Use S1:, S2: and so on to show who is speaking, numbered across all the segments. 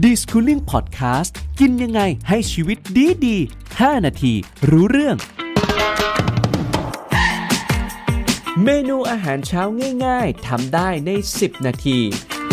S1: Deschooling Podcast กินยังไงให้ชีวิตดีๆ5นาทีรู้เรื่องเมนูอาหารเช้าง่ายๆทำได้ใน10นาที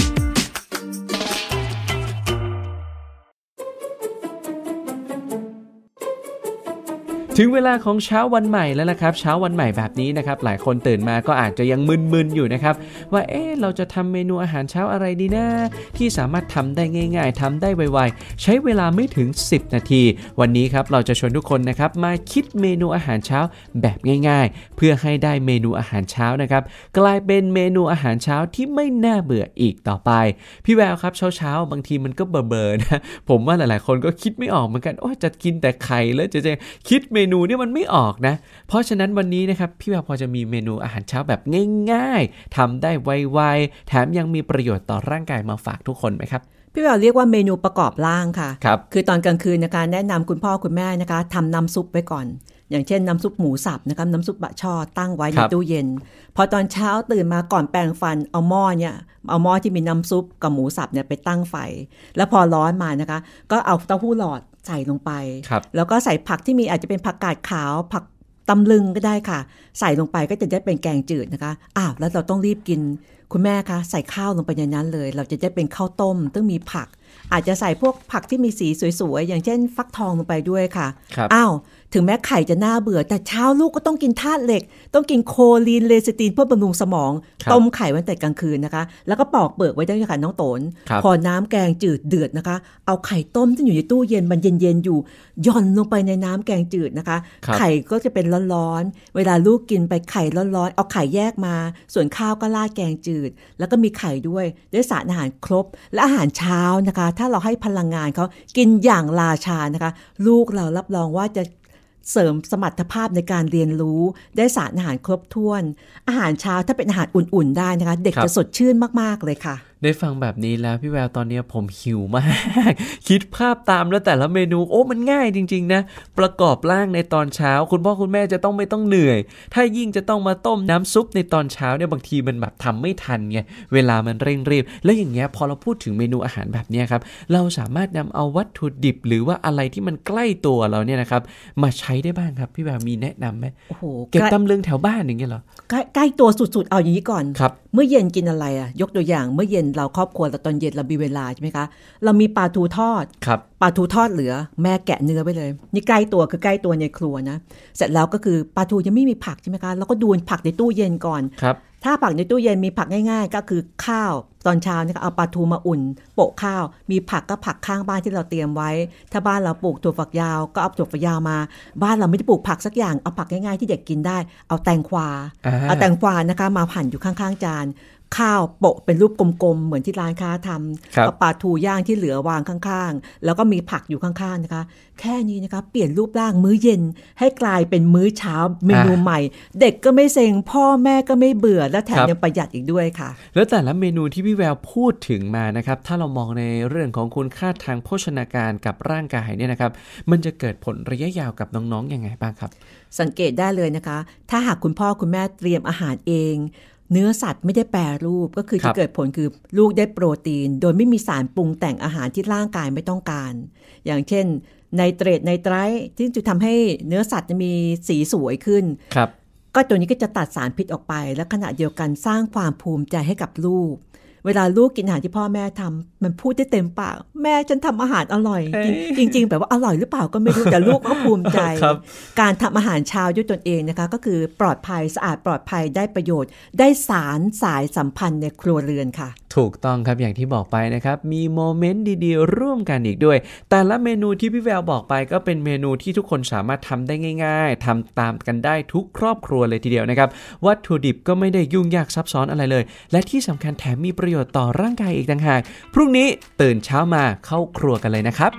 S1: ถึงเวลาของเช้าวันใหม่แล้วนะครับเช้าวันใหม่แบบนี้นะครับหลายคนตื่นมาก็อาจจะยังมึนๆอยู่นะครับว่าเราจะทำเมนูอาหารเช้าอะไรดีนะที่สามารถทำได้ง่ายๆทำได้ไวๆใช้เวลาไม่ถึง10นาทีวันนี้ครับเราจะชวนทุกคนนะครับมาคิดเมนูอาหารเช้าแบบง่ายๆเพื่อให้ได้เมนูอาหารเช้านะครับกลายเป็นเมนูอาหารเช้าที่ไม่น่าเบื่ออีกต่อไปพี่แววครับเช้าบางทีมันก็เบอๆนะผมว่าหลายๆคนก็คิดไม่ออกเหมือนกันจะกินแต่ไข่แล้วจะคิดเมนูนี่มันไม่ออกนะเพราะฉะนั้นวันนี้นะครับพี่แววพอจะมีเมนูอาหารเช้าแบบง่ายๆทำได้ไวๆแถมยังมีประโยชน์ต่อร่างกายมาฝากทุกคนไหมครับ
S2: พี่แววเรียกว่าเมนูประกอบร่างค่ะ
S1: คือ
S2: ตอนกลางคืนนะคะแนะนำคุณพ่อคุณแม่นะคะทำน้ำซุปไว้ก่อนอย่างเช่นน้ำซุปหมูสับนะคะน้ำซุปบะช่อตั้งไว้ในตู้เย็นพอตอนเช้าตื่นมาก่อนแปรงฟันเอาหม้อที่มีน้ำซุปกับหมูสับเนี่ยไปตั้งไฟแล้วพอร้อนมานะคะก็เอาเต้าหู้หลอดใส่ลงไปแล้วก็ใส่ผักที่มีอาจจะเป็นผักกาดขาวผักตำลึงก็ได้ค่ะใส่ลงไปก็จะได้เป็นแกงจืดนะคะแล้วเราต้องรีบกินคุณแม่คะใส่ข้าวลงไปในนั้นเลยเราจะได้เป็นข้าวต้มต้องมีผักอาจจะใส่พวกผักที่มีสีสวยๆอย่างเช่นฟักทองลงไปด้วยค่ะถึงแม้ไข่จะน่าเบื่อแต่เช้าลูกก็ต้องกินธาตุเหล็กต้องกินโคลีนเลซิตินเพื่อบำรุงสมองต้มไข่ไว้แต่กลางคืนนะคะแล้วก็ปอกเปลือกไว้ได้ค่ะน้องโตนพอน้ำแกงจืดเดือดนะคะเอาไข่ต้มที่อยู่ในตู้เย็นมันเย็นๆอยู่ย่อนลงไปในน้ำแกงจืดนะคะไข่ก็จะเป็นร้อนๆเวลาลูกกินไปไข่ร้อนๆเอาไข่แยกมาส่วนข้าวก็ราดแกงจืดแล้วก็มีไข่ด้วยได้สารอาหารครบและอาหารเช้านะคะถ้าเราให้พลังงานเขากินอย่างราชานะคะลูกเรารับรองว่าจะเสริมสมรรถภาพในการเรียนรู้ได้สารอาหารครบถ้วนอาหารเช้าถ้าเป็นอาหารอุ่นๆได้นะคะเด็กจะสดชื่นมากๆเลยค่ะ
S1: ได้ฟังแบบนี้แล้วพี่แววตอนนี้ผมหิวมากคิดภาพตามแล้วแต่ละเมนูมันง่ายจริงๆนะประกอบร่างในตอนเช้าคุณพ่อคุณแม่จะต้องไม่ต้องเหนื่อยถ้ายิ่งจะต้องมาต้มน้ำซุปในตอนเช้าเนี่ยบางทีมันแบบทำไม่ทันไงเวลามันเร่งรีบแล้วอย่างเงี้ยพอเราพูดถึงเมนูอาหารแบบนี้ครับเราสามารถนำเอาวัตถุดิบหรือว่าอะไรที่มันใกล้ตัวเราเนี่ยนะครับมาใช้ได้บ้างครับพี่แววมีแนะนำไหมเก็บตำลึงแถวบ้านอย่างเงี้ยเหรอ
S2: ใกล้ตัวสุดๆเอาอย่างนี้ก่อน
S1: ครับ
S2: เมื่อเย็นกินอะไรยกตัวอย่างเมื่อเย็นเราครอบครัวเราตอนเย็นเรามีเวลาใช่ไหมคะเรามีปลาทูทอดปลาทูทอดเหลือแม่แกะเนื้อไปเลยนี่ใกล้ตัวคือใกล้ตัวในครัวนะเสร็จแล้วก็คือปลาทูยังไม่มีผักใช่ไหมคะเราก็ดูผักในตู้เย็นก่อนถ้าผักในตู้เย็นมีผักง่ายๆก็คือข้าวตอนเช้านะคะเอาปลาทูมาอุ่นโปะข้าวมีผักก็ผักข้างบ้านที่เราเตรียมไว้ถ้าบ้านเราปลูกถั่วฝักยาวก็เอาถั่วฝักยาวมาบ้านเราไม่ได้ปลูกผักสักอย่างเอาผักง่ายๆที่เด็กกินได้เอาแตงกวานะคะมาหั่นอยู่ข้างๆจานข้าวโปะเป็นรูปกลมๆเหมือนที่ร้านค้าทำเอาปลาทูย่างที่เหลือวางข้างๆแล้วก็มีผักอยู่ข้างๆนะคะแค่นี้นะคะเปลี่ยนรูปร่างมื้อเย็นให้กลายเป็นมื้อเช้าเมนูใหม่เด็กก็ไม่เซ็งพ่อแม่ก็ไม่เบื่อและแถมยังประหยัดอีกด้วยค่ะ
S1: แล้วแต่ละเมนูที่พี่แววพูดถึงมานะครับถ้าเรามองในเรื่องของคุณค่าทางโภชนาการกับร่างกายเนี่ยนะครับมันจะเกิดผลระยะยาวกับน้องๆยังไงบ้างครับ
S2: สังเกตได้เลยนะคะถ้าหากคุณพ่อคุณแม่เตรียมอาหารเองเนื้อสัตว์ไม่ได้แปรรูปก็คือจะเกิดผลคือลูกได้โปรตีนโดยไม่มีสารปรุงแต่งอาหารที่ร่างกายไม่ต้องการอย่างเช่นไนเตรตไนไตรท์ที่จะทำให้เนื้อสัตว์มีสีสวยขึ้นก็ตัวนี้ก็จะตัดสารพิษออกไปและขณะเดียวกันสร้างความภูมิใจให้กับลูกเวลาลูกกินอาหารที่พ่อแม่ทำมันพูดได้เต็มปากแม่ฉันทำอาหารอร่อยจริงๆแบบว่าอร่อยหรือเปล่าก็ไม่รู้แต่ลูกก็ภูมิใจ การทำอาหารเช้าด้วยตนเองนะคะก็คือปลอดภัยสะอาดปลอดภัยได้ประโยชน์ได้สารสายสัมพันธ์ในครัวเรือนค่ะ
S1: ถูกต้องครับอย่างที่บอกไปนะครับมีโมเมนต์ดีๆร่วมกันอีกด้วยแต่ละเมนูที่พี่แววบอกไปก็เป็นเมนูที่ทุกคนสามารถทำได้ง่ายๆทำตามกันได้ทุกครอบครัวเลยทีเดียวนะครับวัตถุดิบก็ไม่ได้ยุ่งยากซับซ้อนอะไรเลยและที่สำคัญแถมมีประโยชน์ต่อร่างกายอีกต่างหากพรุ่งนี้ตื่นเช้ามาเข้าครัวกันเลยนะครับ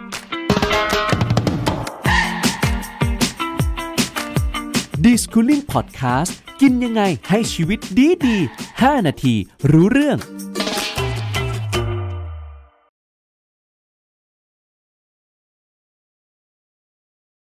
S1: Deschooling Podcast กินยังไงให้ชีวิตดีๆ5นาทีรู้เรื่อง